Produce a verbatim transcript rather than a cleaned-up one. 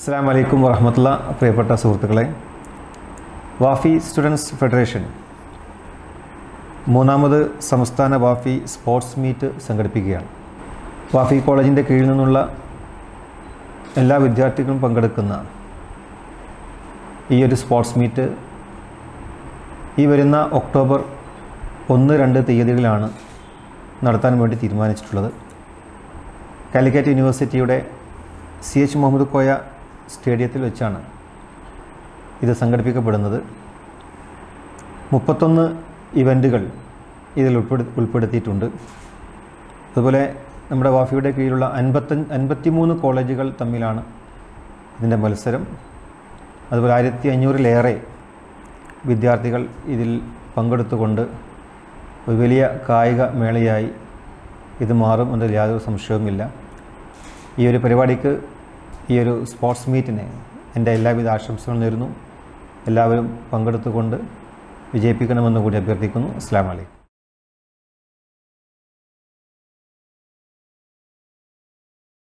അസ്സലാമു അലൈക്കും വറഹ്മത്തുള്ളാഹി. പ്രിയപ്പെട്ട സുഹൃത്തുക്കളെ, വാഫി സ്റ്റുഡൻസ് ഫെഡറേഷൻ മൂന്നാമത് സംസ്ഥാന വാഫി സ്പോർട്സ് മീറ്റ് സംഘടിപ്പിക്കുകയാണ്. വാഫി കോളേജിൻ്റെ കീഴിൽ നിന്നുള്ള എല്ലാ വിദ്യാർത്ഥികളും പങ്കെടുക്കുന്ന ഈ ഒരു സ്പോർട്സ് മീറ്റ് ഈ വരുന്ന ഒക്ടോബർ ഒന്ന് രണ്ട് തീയതികളിലാണ് നടത്താൻ വേണ്ടി തീരുമാനിച്ചിട്ടുള്ളത്. കാലിക്കറ്റ് യൂണിവേഴ്സിറ്റിയുടെ സി എച്ച് മുഹമ്മദ് കോയ സ്റ്റേഡിയത്തിൽ വെച്ചാണ് ഇത് സംഘടിപ്പിക്കപ്പെടുന്നത്. മുപ്പത്തൊന്ന് ഇവൻറ്റുകൾ ഇതിൽ ഉൾപ്പെടു ഉൾപ്പെടുത്തിയിട്ടുണ്ട്. അതുപോലെ നമ്മുടെ വാഫിയുടെ കീഴിലുള്ള അൻപത്തഞ്ച് അൻപത്തി മൂന്ന് കോളേജുകൾ തമ്മിലാണ് ഇതിൻ്റെ മത്സരം. അതുപോലെ ആയിരത്തി അഞ്ഞൂറിലേറെ വിദ്യാർത്ഥികൾ ഇതിൽ പങ്കെടുത്തുകൊണ്ട് ഒരു വലിയ കായിക മേളയായി ഇത് മാറും എന്നതിൽ യാതൊരു സംശയവുമില്ല. ഈ ഒരു പരിപാടിക്ക്, ഈ ഒരു സ്പോർട്സ് മീറ്റിന് എൻ്റെ എല്ലാവിധ ആശംസകളും നേരുന്നു. എല്ലാവരും പങ്കെടുത്തുകൊണ്ട് വിജയിപ്പിക്കണമെന്ന് കൂടി അഭ്യർത്ഥിക്കുന്നു. അസ്സലാമു അലൈക്കും.